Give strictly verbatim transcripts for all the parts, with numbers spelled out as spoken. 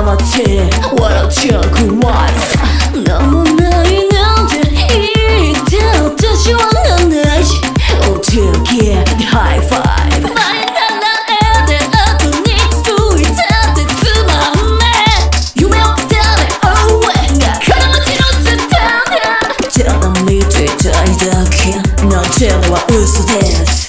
黙って笑っちゃう怖いさ。なんもないなんて言って私はなんないし オーティーケー でハイファイブ。前ならえで後に続いたってつまんねえ。夢を語れ応援が金持ちのスタンダー。ただ見ていたいだけなんてのは嘘です。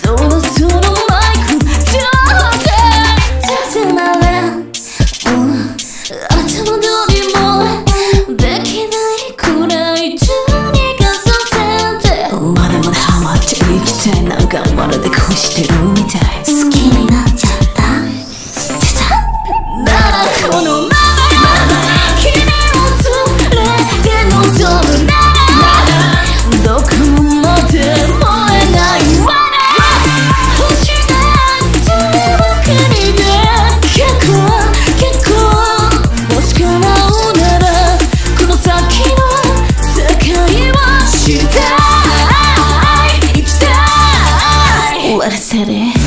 そろそろマイクちょうだい。させならうん頭通りもできないくらい中にがさせてまだまだハマっていきたい。なんかまるで恋してるみたい。好きになっちゃった知ってたならこのまま君を連れて望むならどこまでもえないわな。星なんてばかりで結構結構もし叶うならこの先の世界をしたい行きたい Let us set it。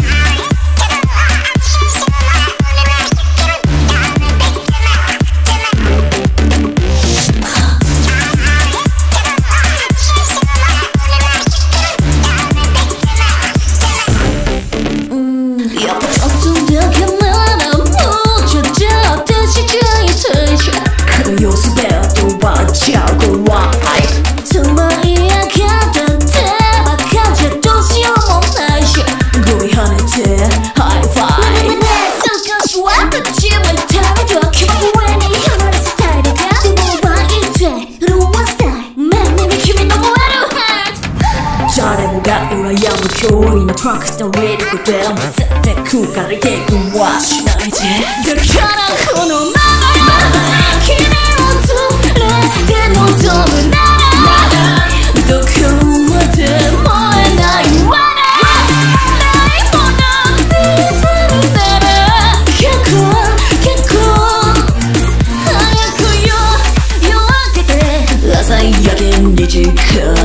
やっぱちょっとだけならもうちょっと私じゃいたいしこの様子で奪っちゃう怖い。つまり上がったってばかじゃどうしようもないしゴミ跳ねてハイファイブ。少しは立ち向いたけど君上に離れスタイルがでも奪いてるワンスタイル目に君の燃えるハート。誰もが羨む驚異のトラックのリリックで絶対空間にテイクはしないで。だからこのまま君を連れて望むならどこまでもえないわな。ないもの見てるなら結構結構早く夜夜明けて朝焼けに近い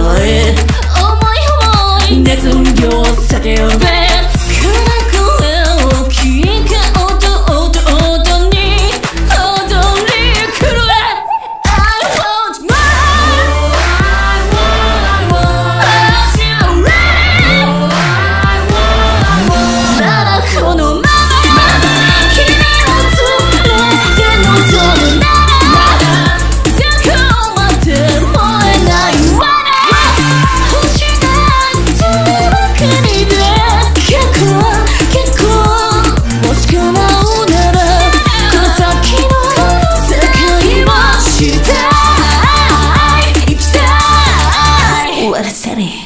熱量叫べから声を聞け音音音に踊り狂え I want more I want you ready ならこのまま君を連れて望むならどこまでもえないわな。星Let us set it.